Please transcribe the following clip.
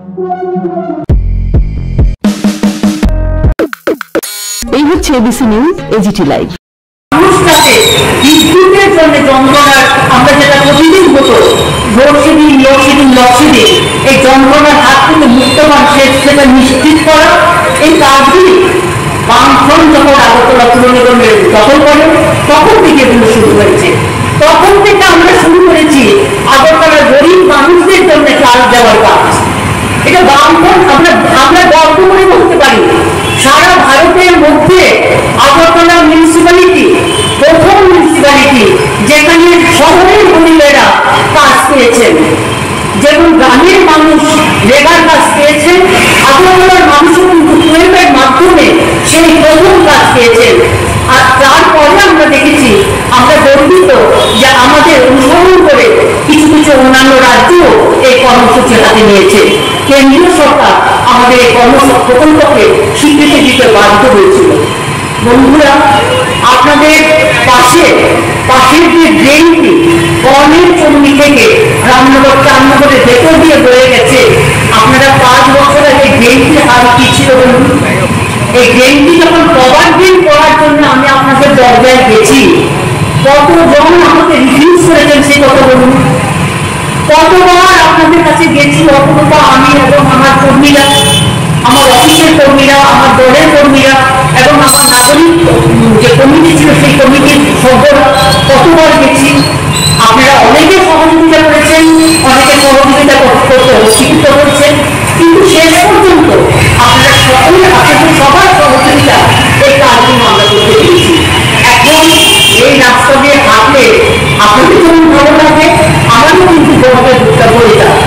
এই হচ্ছে ABC news AGT live. মানুষটাকে বিদ্যুতের জন্য যন্ত্রণার আমরা যেটা প্রতিদিন হতো লোডশেডিং এই যন্ত্রণার হাত থেকে মুক্ত মানুষের সেটা নিশ্চিত করা, এই কাজগুলি বামফ্রন্ট যখন আগরতলা পুর নিগমের দখল করে তখন থেকে এগুলো শুরু হয়েছে। তখন থেকে আমরা শুরু করেছি আগরতলার গরিব মানুষদের জন্য কাজ দেওয়ার কাজ। এটা বামফ্রন্ট আমরা গর্ব করে বলতে পারি সারা ভারতের মধ্যে আগরতলা মিউনিসিপ্যালিটি প্রথম মিউনিসিপ্যালিটি যেখানে শহরের গরিবেরা কাজ পেয়েছেন। যেমন গ্রামের মানুষ রেগার কাজ পেয়েছেন, আগরতলার মানুষও কিন্তু টুয়েলভের মাধ্যমে সেই প্রথম কাজ পেয়েছেন। আর তারপরে আমরা দেখেছি, আমরা গর্বিত যে আমাদের অনুসরণ করে কিছু কিছু অন্যান্য রাজ্যও এই কর্মসূচি হাতে নিয়েছে। কেন্দ্রীয় সরকার আমাদের এই প্রকল্পকে স্বীকৃতি দিতে বাধ্য হয়েছিল। বন্ধুরা, আপনাদের পাশের যে ড্রেনটি কর্ণের চন্ডী থেকে রামনগর 4 নম্বরের ভেতর দিয়ে বয়ে গেছে, আপনারা 5 বছর আগে ড্রেনটির হাল কি ছিল বলুন? এই ড্রেনটি যখন কভার ড্রেন করার জন্য আমি আপনাদের দরজায় গেছি, কতজন আমাকে রিফিউজ করেছেন সেই কথা বলুন? কতবার আপনাদের কাছে গেছি, অথবা আমি এবং আমার কর্মীরা, আমার অফিসের কর্মীরা, আমার দলের কর্মীরা এবং আমার নাগরিক যে কমিটি ছিল সেই কমিটির সদস্যরা কতবার গেছি। আপনারা অনেকে সহযোগিতা করেছেন, অনেকে সহযোগিতা করতে অস্বীকৃত করেছেন, কিন্তু শেষ পর্যন্ত আপনারা সকলের আপনাদের সবার সহযোগিতা এই কাজগুলো আমরা করতে পেরেছি। এখন এই রাস্তা দিয়ে হাঁটলে আপনাদের যেমন ভালো লাগে, আমারও কিন্তু গর্বের বুকটা ভরে যায়।